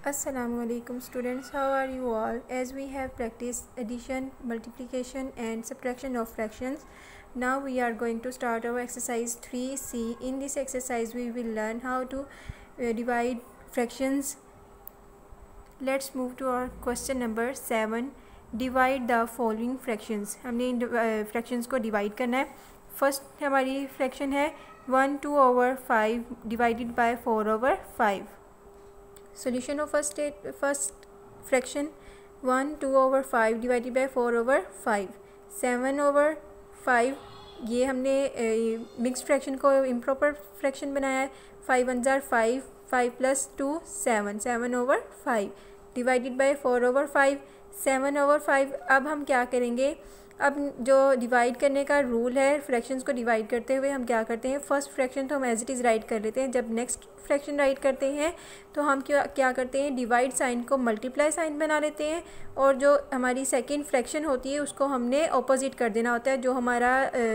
Assalamualaikum students, how are you all? As we have practiced addition, multiplication and subtraction of fractions, now we are going to start our exercise 3C. In this exercise we will learn how to divide fractions. Let's move to our question number 7. Divide the following fractions. हमने इन fractions को divide करना है. First हमारी fraction है 1/2/5 divided by 4/5. Solution of first fraction 1/2/5 divided by 4/5. 7/5 ये हमने mixed fraction को improper fraction बनाया है. 5 1 जार 5, 5 + 2 7, 7/5 डिवाइडेड बाय 4/5, 7/5. अब हम क्या करेंगे, अब जो डिवाइड करने का रूल है फ्रैक्शंस को डिवाइड करते हुए हम क्या करते हैं, फर्स्ट फ्रैक्शन तो हम एज इट इज़ राइट कर लेते हैं. जब नेक्स्ट फ्रैक्शन राइट करते हैं तो हम क्या करते हैं, डिवाइड साइन को मल्टीप्लाई साइन बना लेते हैं और जो हमारी सेकंड फ्रैक्शन होती है उसको हमने ऑपोजिट कर देना होता है. जो हमारा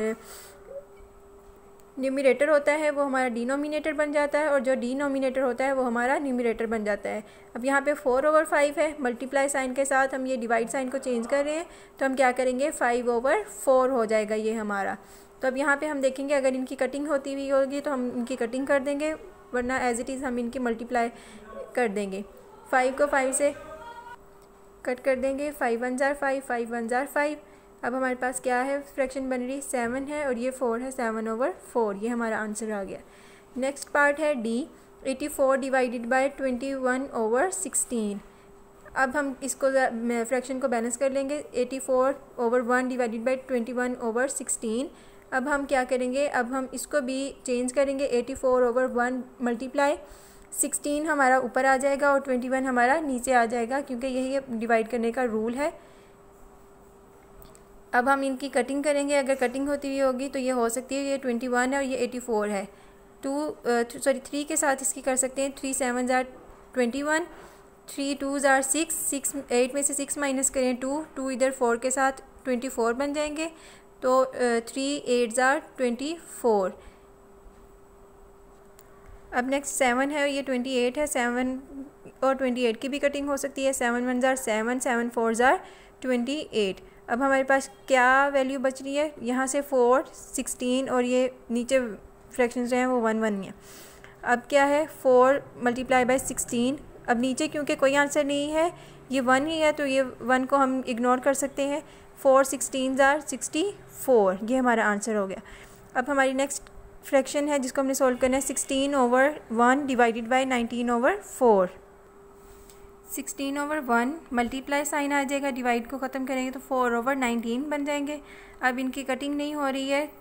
न्यूमरेटर होता है वो हमारा डिनोमिनेटर बन जाता है और जो डिनोमिनेटर होता है वो हमारा न्यूमरेटर बन जाता है. अब यहाँ पे 4/5 है, मल्टीप्लाई साइन के साथ हम ये डिवाइड साइन को चेंज कर रहे हैं तो हम क्या करेंगे 5/4 हो जाएगा ये हमारा. तो अब यहाँ पे हम देखेंगे अगर इनकी कटिंग होती हुई होगी तो हम इनकी कटिंग कर देंगे, वरना एज इट इज़ हम इनकी मल्टीप्लाई कर देंगे. 5 को 5 से कट कर देंगे. 5 1 जार 5, 5 1 जार 5. अब हमारे पास क्या है, फ्रैक्शन बन रही 7 है और ये 4 है. 7/4 ये हमारा आंसर आ गया. नेक्स्ट पार्ट है डी. 84 divided by 21/16. अब हम इसको फ्रैक्शन को बैलेंस कर लेंगे. 84/1 डिवाइडेड बाय 21/16. अब हम क्या करेंगे, अब हम इसको भी चेंज करेंगे. 84/1 मल्टीप्लाई 16 हमारा ऊपर आ जाएगा और 21 हमारा नीचे आ जाएगा, क्योंकि यही डिवाइड करने का रूल है. अब हम इनकी कटिंग करेंगे. अगर कटिंग होती हुई होगी तो ये हो सकती है, ये 21 है और ये 84 है. 3 के साथ इसकी कर सकते हैं. 3 7 जार 21, 3 2 जार 6, 8 में से 6 माइनस करें 2 इधर 4 के साथ 24 बन जाएंगे. तो 3 8 जार 24. अब नेक्स्ट 7 है, ये 28 है. 7 और 28 की भी कटिंग हो सकती है. 7 1 जार 7, 7 4 जार 28. अब हमारे पास क्या वैल्यू बच रही है, यहाँ से 4 16 और ये नीचे फ्रैक्शंस जो हैं वो 1 1 हैं. अब क्या है 4 मल्टीप्लाई बाय 16. अब नीचे क्योंकि कोई आंसर नहीं है, ये 1 ही है, तो ये 1 को हम इग्नोर कर सकते हैं. 4 16 जार 64, ये हमारा आंसर हो गया. अब हमारी नेक्स्ट फ्रैक्शन है जिसको हमने सोल्व करना है. 16/1 डिवाइडेड बाय 19/4. 16/1 मल्टीप्लाई साइन आ जाएगा, डिवाइड को ख़त्म करेंगे तो 4/19 बन जाएंगे. अब इनकी कटिंग नहीं हो रही है.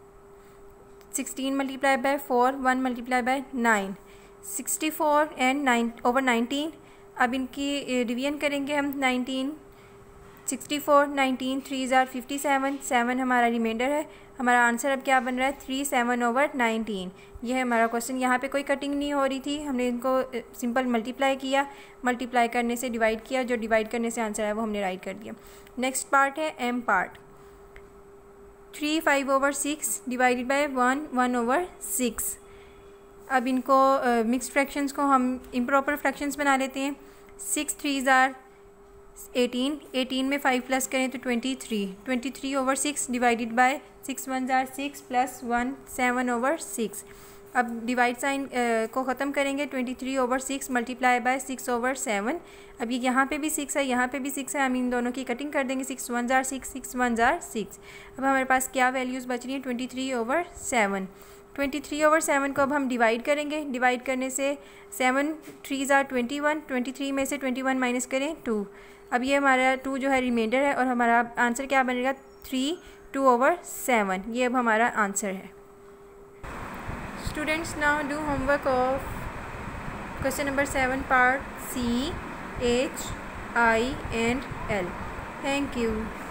16 multiply by 4, 1 multiply by 9, 64 and 9/19. अब इनकी डिवीजन करेंगे हम. 19 64 19 3 जार 57, 7 हमारा रिमाइंडर है. हमारा आंसर अब क्या बन रहा है 37/19. यह है हमारा क्वेश्चन. यहाँ पे कोई कटिंग नहीं हो रही थी, हमने इनको सिंपल मल्टीप्लाई किया, मल्टीप्लाई करने से डिवाइड किया, जो डिवाइड करने से आंसर है वो हमने राइट कर दिया. नेक्स्ट पार्ट है एम पार्ट. 3 5/6 divided by 1 1/6. अब इनको मिक्स्ड फ्रैक्शंस को हम इम्प्रॉपर फ्रैक्शंस बना लेते हैं. 6 3 जार 18, 18 में 5 प्लस करें तो 23, 23/6 डिवाइडेड बाय 6 1 जार 6 + 1 7/6. अब डिवाइड साइन को ख़त्म करेंगे. 23/6 मल्टीप्लाई बाय 6/7. अब ये यहाँ पे भी 6 है, यहाँ पे भी 6 है, हम इन दोनों की कटिंग कर देंगे. 6 1 जार 6, 6 1 जार 6. अब हमारे पास क्या वैल्यूज़ बच रही हैं 23/7. 23/7 को अब हम डिवाइड करेंगे. डिवाइड करने से 7 3 जार 21, 23 में से 21 माइनस करें 2. अब ये हमारा 2 जो है रिमाइंडर है और हमारा आंसर क्या बनेगा 3 2/7. ये अब हमारा आंसर है. Students now do homework of question number 7 part C, H, I and L. Thank you.